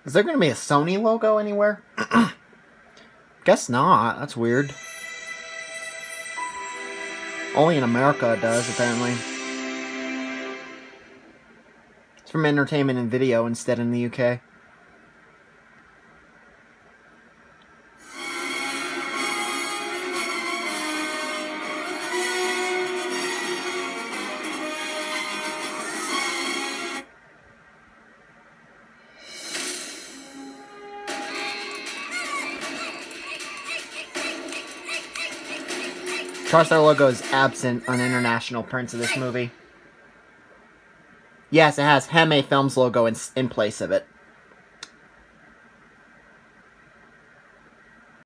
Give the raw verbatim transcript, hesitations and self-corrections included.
Is there going to be a Sony logo anywhere? Guess not. That's weird. Only in America it does, apparently. It's from Entertainment and Video instead in the U K. TriStar logo is absent on international prints of this movie. Yes, it has Heme Films logo in, in place of it.